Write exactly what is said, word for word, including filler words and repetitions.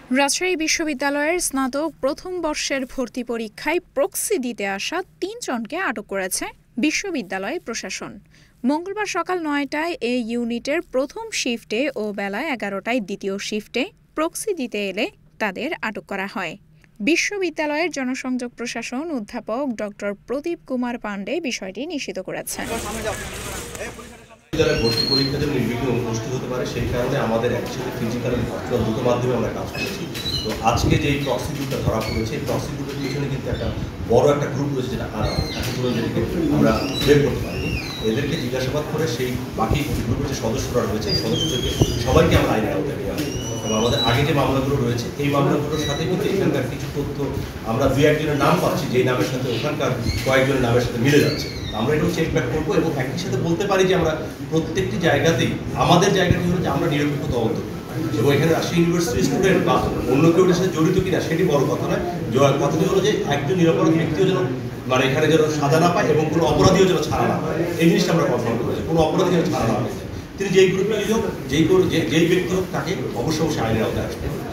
রাজশাহী বিশ্ববিদ্যালয়ের স্নাতক প্রথম বর্ষের ভর্তি পরীক্ষায় প্রক্সি দিতে আসা তিনজনকে আটক করেছে বিশ্ববিদ্যালয় প্রশাসন। মঙ্গলবার সকাল নয়টায় এই ইউনিটের প্রথম শিফটে ও বেলা এগারোটায় দ্বিতীয় শিফটে প্রক্সি দিতে এলে তাদের আটক করা হয়। বিশ্ববিদ্যালয়ের জনসংযোগ প্রশাসন অধ্যাপক ডক্টর প্রদীপ কুমার পাণ্ডে বিষয়টি নিশ্চিত করেছেন। ভর্তি পরীক্ষা যেন নির্বিঘ্নে অনুষ্ঠিত হতে পারে সেই কারণে আমাদের একসাথে ফিজিক্যাল এবং ভার্চুয়াল দুটো মাধ্যমে আমরা কাজ করেছি। তো আজকে যে এই প্রক্সি গ্রুপটা ধরা পড়েছে এই প্রক্সি গ্রুপের পিছনে কিন্তু একটা বড় একটা গ্রুপ রয়েছে যেটা আর এখনো যেটাকে আমরা বের করতে পারিনি। এদেরকে জিজ্ঞাসাবাদ করে সেই বাকি গ্রুপের যে সদস্যরা রয়েছে এই সদস্যদেরকে সবাইকে আমরা আইনের আওতায় নিয়ে আসবো। এবং আমাদের আগে যে মামলাগুলো রয়েছে এই মামলাগুলোর সাথে কিন্তু এখানকার কিছু তথ্য আমরা দু একজনের নাম পাচ্ছি যেই নামের সাথে ওখানকার কয়েকজনের নামের সাথে মিলে যাচ্ছে। আমরা এটাও চেক ব্যাক করবো এবং একই সাথে বলতে পারি যে আমরা প্রত্যেকটি জায়গাতেই আমাদের জায়গাটি হলো যে আমরা নিরপেক্ষ তদন্ত এবং এখানে রাজশাহী ইউনিভার্সিটির স্টুডেন্ট বা অন্য কেউ এর সাথে জড়িত কিনা সেটি বড় কথা নয়। কথাটি হলো যে একজন নিরপরাধ ব্যক্তিও যেন মানে এখানে যেন সাজা না পায় এবং কোনো অপরাধীও যেন ছাড়া না পায়, এই জিনিসটা আমরা কনফার্ম করেছি। কোনো অপরাধী যেন ছাড়া না পায়, তিনি যেই গ্রুপে হোক যেই যেই ব্যক্তি হোক তাকে অবশ্যই অবশ্যই আইনের আওতায় আসবে।